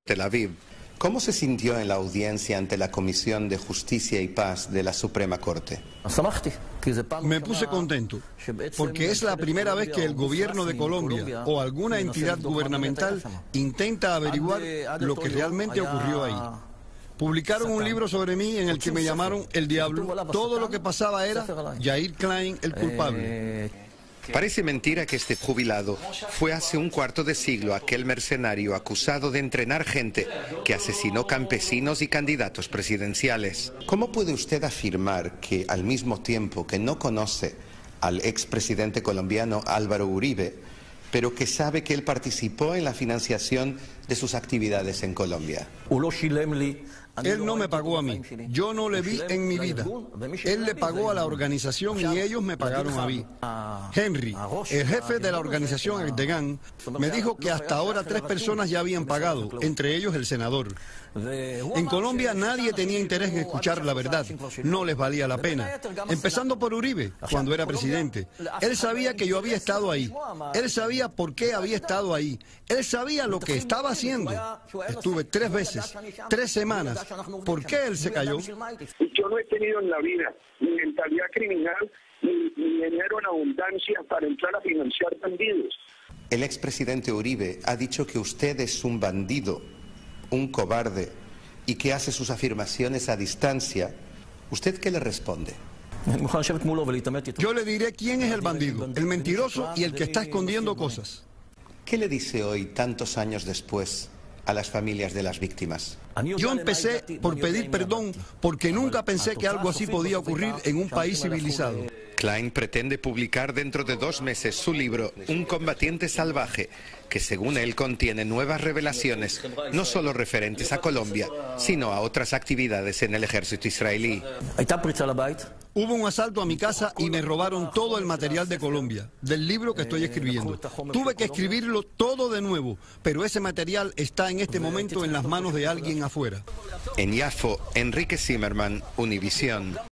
Tel Aviv. ¿Cómo se sintió en la audiencia ante la Comisión de Justicia y Paz de la Suprema Corte? Me puse contento, porque es la primera vez que el gobierno de Colombia o alguna entidad gubernamental intenta averiguar lo que realmente ocurrió ahí. Publicaron un libro sobre mí en el que me llamaron el diablo. Todo lo que pasaba era Yair Klein el culpable. Parece mentira que este jubilado fue hace un cuarto de siglo aquel mercenario acusado de entrenar gente que asesinó campesinos y candidatos presidenciales. ¿Cómo puede usted afirmar que al mismo tiempo que no conoce al expresidente colombiano Álvaro Uribe, pero que sabe que él participó en la financiación de sus actividades en Colombia? Él no me pagó a mí, yo no le vi en mi vida. Él le pagó a la organización y ellos me pagaron a mí. Henry, el jefe de la organización Erdogan, me dijo que hasta ahora 3 personas ya habían pagado, entre ellos el senador. En Colombia nadie tenía interés en escuchar la verdad, no les valía la pena. Empezando por Uribe, cuando era presidente. Él sabía que yo había estado ahí, él sabía por qué había estado ahí, él sabía lo que estaba haciendo. Estuve 3 veces, 3 semanas. ¿Por qué él se cayó? Yo no he tenido en la vida ni mentalidad criminal ni dinero en abundancia para entrar a financiar bandidos. El expresidente Uribe ha dicho que usted es un bandido, un cobarde, y que hace sus afirmaciones a distancia. ¿Usted qué le responde? Yo le diré quién es el bandido, el mentiroso y el que está escondiendo cosas. ¿Qué le dice hoy, tantos años después, a las familias de las víctimas? Yo empecé por pedir perdón porque nunca pensé que algo así podía ocurrir en un país civilizado. Klein pretende publicar dentro de 2 meses su libro Un combatiente salvaje, que según él contiene nuevas revelaciones, no solo referentes a Colombia, sino a otras actividades en el ejército israelí. Hubo un asalto a mi casa y me robaron todo el material de Colombia, del libro que estoy escribiendo. Tuve que escribirlo todo de nuevo, pero ese material está en este momento en las manos de alguien afuera. En Yafo, Enrique Zimmerman, Univisión.